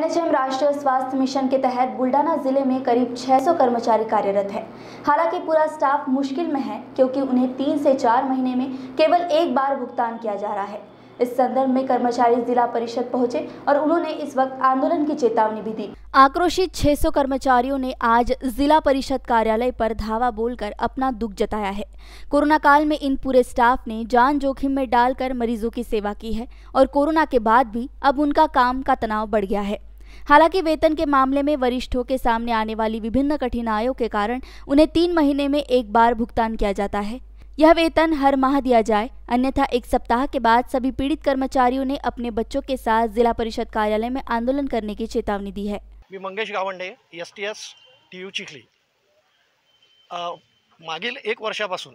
NHM राष्ट्रीय स्वास्थ्य mission के तहत बुल्डाना जिले में करीब 600 कर्मचारी कार्यरत है। हालांकि पूरा स्टाफ मुश्किल में है क्योंकि उन्हें 3 से 4 महीने में केवल एक बार भुगतान किया जा रहा है। इस संदर्भ में कर्मचारी जिला परिषद पहुंचे और उन्होंने इस वक्त आंदोलन की चेतावनी भी दी। आक्रोशित 600 कर्मचारियों ने आज जिला परिषद कार्यालय पर धावा बोलकर अपना दुख जताया है। कोरोना काल में इन पूरे स्टाफ ने जान जोखिम में डालकर मरीजों की सेवा की है और कोरोना के बाद भी अब उनका काम का तनाव बढ़ गया है। हालांकि वेतन के मामले में वरिष्ठों के सामने आने वाली विभिन्न कठिनाइयों के कारण उन्हें 3 महीने में एक बार भुगतान किया जाता है। यह वेतन हर माह दिया जाए, अन्यथा 1 सप्ताह के बाद सभी पीड़ित कर्मचारियों ने अपने बच्चों के साथ जिला परिषद कार्यालय में आंदोलन करने की चेतावनी दी है। मी मंगेश गावंडे, STS TU चिखली। मागील 1 वर्षापासून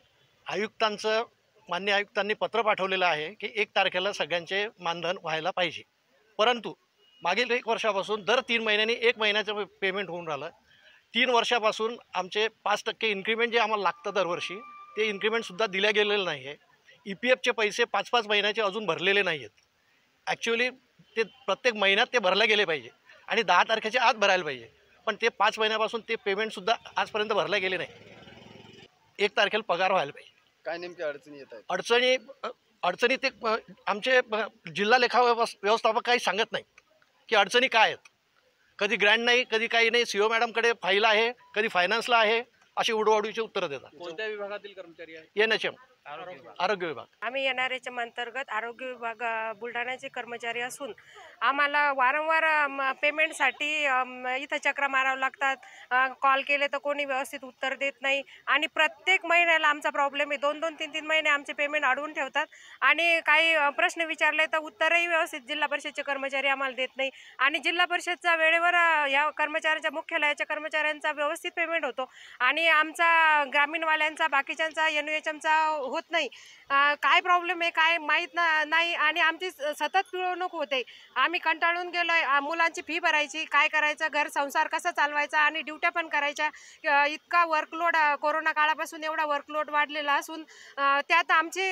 मान्य आयुक्तांनी पत्र पाठवलेलं आहे की 1 तारखेला सगळ्यांचे मानधन व्हायला पाहिजे, परंतु मागील 1 वर्षापासून दर 3 महिन्यांनी 1 महिन्याचं पेमेंट होऊन राहिलं। 3 वर्षापासून आमचे 5% इन्क्रीमेंट जे आम्हाला लागतं दरवर्षी ते इन्क्रीमेंटसुद्धा दिल्या गेलेलं नाही आहे। EPFचे पैसे 5-5 महिन्याचे अजून भरलेले नाही आहेत। ॲक्च्युअली ते प्रत्येक महिन्यात ते भरले गेले पाहिजे आणि 10 तारखेच्या आत भरायला पाहिजे, पण ते 5 महिन्यापासून ते पेमेंटसुद्धा आजपर्यंत भरले गेले नाही। 1 तारखेला पगार व्हायला पाहिजे। काय नेमक्या अडचणी येत आहेत? अडचणी ते आमचे जिल्हा लेखा व्यवस्थापक काही सांगत नाही की अडचणी काय आहेत। कधी ग्रँट नाही, कधी काही नाही। CO मॅडमकडे फाईल आहे, कधी फायनान्सला आहे, अशी उडवाडूची उत्तरं देतात। कोणत्या विभागातील कर्मचारी आहे? NHM आरोग्य विभाग। आम्ही NRHM अंतर्गत आरोग्य विभाग बुलढाण्याचे कर्मचारी असून आम्हाला वारंवार पेमेंटसाठी इथं चक्र मारावं लागतात। कॉल केले तर कोणी व्यवस्थित उत्तर देत नाही आणि प्रत्येक महिन्याला आमचा प्रॉब्लेम आहे। 2-2, 3-3 महिने आमचे पेमेंट अडवून ठेवतात आणि काही प्रश्न विचारले तर उत्तरही व्यवस्थित जिल्हा परिषदचे कर्मचारी आम्हाला देत नाही आणि जिल्हा परिषदचा वेळेवर या कर्मचाऱ्यांच्या मुख्यालयाच्या कर्मचाऱ्यांचा व्यवस्थित पेमेंट होतो आणि आमचा ग्रामीणवाल्यांचा बाकीच्यांचा NHMचा होत नाही। काय प्रॉब्लेम आहे काय माहीत नाही आणि आमची सतत पिळवणूक होते। आम्ही कंटाळून गेलोय। मुलांची फी भरायची, काय करायचं, घर संसार कसा चालवायचा आणि ड्युट्या पण करायच्या। इतका वर्कलोड कोरोना काळापासून एवढा वर्कलोड वाढलेला असून त्यात आमची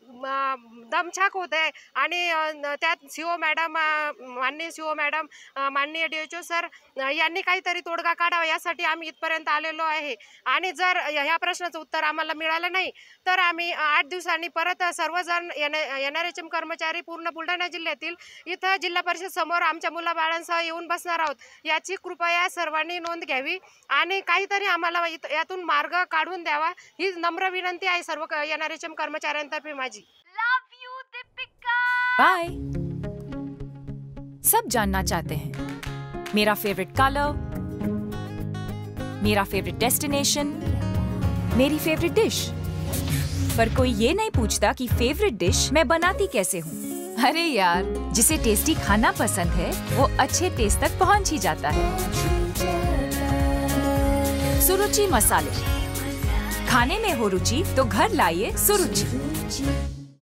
दमछाक होते आणि त्यात CO मॅडम, माननीय CO मॅडम, माननीय DHO सर यांनी काहीतरी तोडगा काढावा यासाठी आम्ही इथपर्यंत आलेलो आहे आणि जर ह्या प्रश्नाचं उत्तर आम्हाला मिळालं नाही तर आम्ही 8 दिवसांनी परत सर्वजण NRHM कर्मचारी पूर्ण बुलढाणा जिल्ह्यातील इथं जिल्हा परिषद समोर आमच्या मुलाबाळांसह येऊन बसणार आहोत। याची कृपया सर्वांनी नोंद घ्यावी आणि काहीतरी आम्हाला यातून मार्ग काढून द्यावा ही नम्र विनंती आहे सर्व NRHM कर्मचाऱ्यांतर्फे माझी। Love you Deepika. बाय। सब जानना चाहते हैं मेरा फेवरेट कलर, मेरा फेवरेट डेस्टिनेशन, मेरी फेवरेट डिश, पर कोई ये नहीं पूछता कि फेवरेट डिश मैं बनाती कैसे हूँ। अरे यार, जिसे टेस्टी खाना पसंद है वो अच्छे टेस्ट तक पहुँच ही जाता है। सुरुचि मसाले, खाने में हो रुचि तो घर लाइए सुरुचि।